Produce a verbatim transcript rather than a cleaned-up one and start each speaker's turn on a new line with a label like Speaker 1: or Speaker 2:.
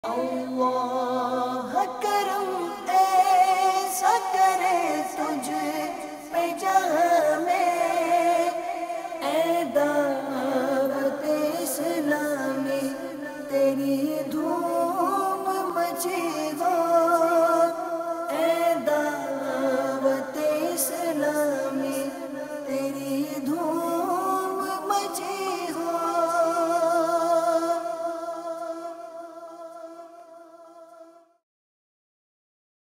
Speaker 1: अल्लाह करम ऐसा करे तुझ पे जहाँ में, ऐ दावत इस्लामी तेरी धूम मची हो।